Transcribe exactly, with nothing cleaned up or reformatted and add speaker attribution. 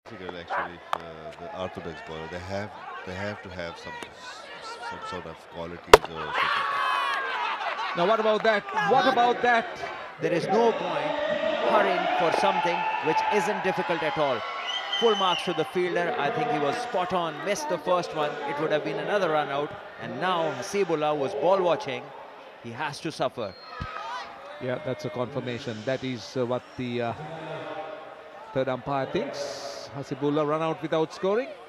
Speaker 1: difficult actually. Uh, the orthodox bowler, they have they have to have some some sort of qualities or something.
Speaker 2: Now what about that? What about that?
Speaker 3: There is no point hurrying for something which isn't difficult at all. Full marks to the fielder. I think he was spot on, missed the first one. It would have been another run out. And now Haseeb Ullah was ball watching. He has to suffer.
Speaker 2: Yeah, that's a confirmation. That is uh, what the uh, third umpire thinks. Haseeb Ullah run out without scoring.